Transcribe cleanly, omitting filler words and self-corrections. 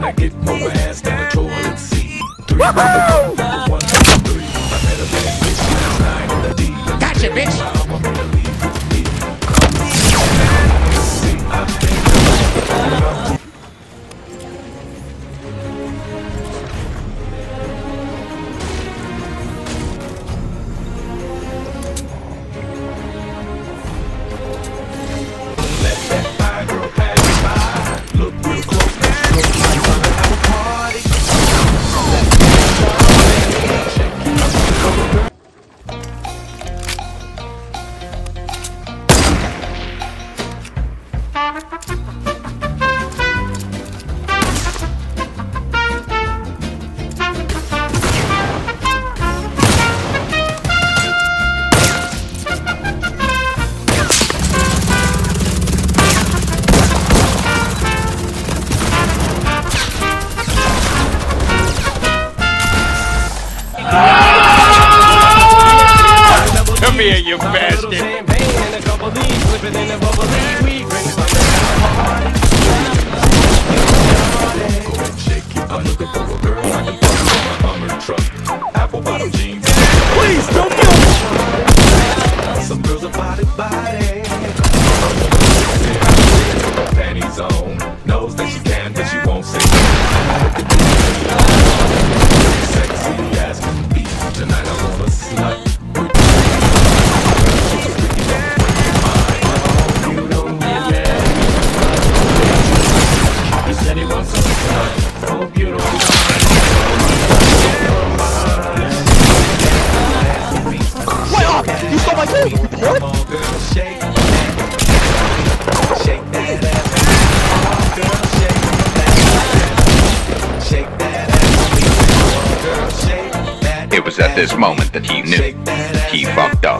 wanna get more ass than a toilet seat. 3 on the phone, 1, 2, 3. I met a bad bitch last night in the D. Gotcha, bitch. I want me to leave with me. See, I've been Come here, you bastard! apple bottom jeans. Please don't kill me! Some girls are body. Panties on, knows that she can, but she won't say. Sexy as can be. Tonight I want a slut. You don't need that. He said he wants a slut. Hope you don't mind. You stole my food! You report? Shake that ass. Shake that ass. Shake that ass. Girl, shake that. It was at this moment that he knew he fucked up.